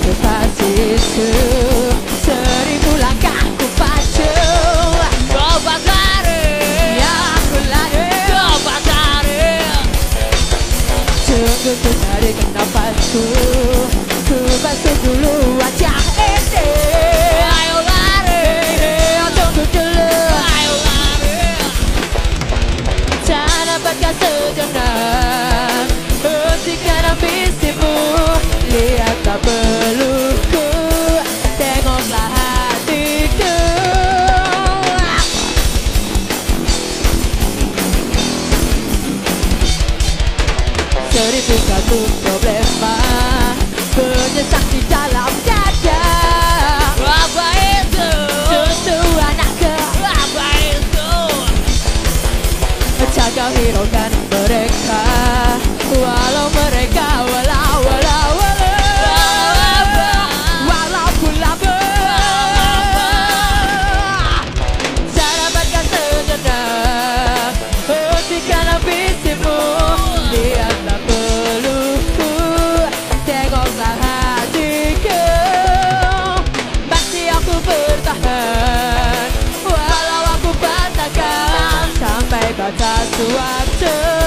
kekasihku. 1000 langkah ku pacu, Kau pasari, yang aku lari. kau pasari. Tunggu ku tarik nafasku, ku basuh dulu wajah ini. Ayo lari, Tunggu dulu, ayo lari. tak dapatkah sejenak hentikan ambisimu. Lihatlah pelukku, tengoklah hatiku. 1001 problema menyesak di dalam dada. Apa itu? Susu anakku, Apa itu? jaga hiraukan mereka, walau mereka walaupun lama. Tak dapatkah sejenak hentikan ambisimu. Lihatlah pelukku, tengoklah hatiku. Masih aku bertahan, walau aku patahkan sampai batas waktu.